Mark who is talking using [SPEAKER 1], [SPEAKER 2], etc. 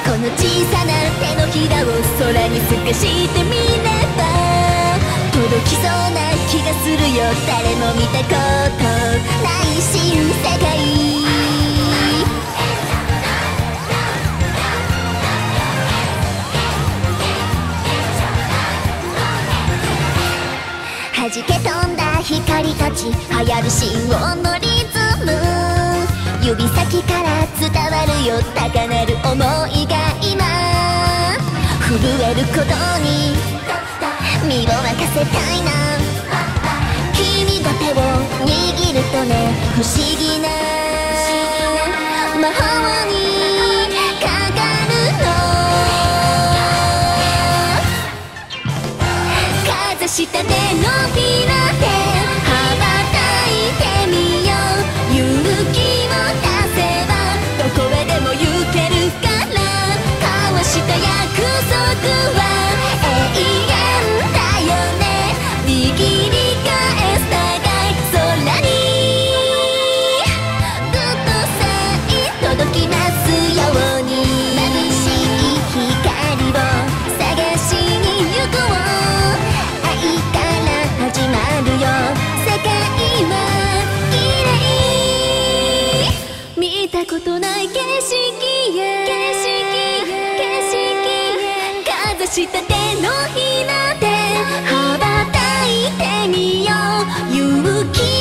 [SPEAKER 1] この小さな手のひらを空に透かしてみれば届きそうな気がするよ。誰も見たことない新世界。弾け飛んだ光たち、流行る心音のリズム、指先から伝わるよ高鳴る想いが今震えることに身を任せたいな。君が手を握るとね、不思議な魔法にかかるの。風下でのびらで羽ばたいてみよう。勇気を出せばどこへでも行けるから。交わした約束は永遠だよね。握り返す互い空にグッドサイン届きますように。眩しい光を探しに行こう。愛から始まるよ。世界は綺麗。見たことない景色へ。風下でのひなで羽ばたいてみよう。勇気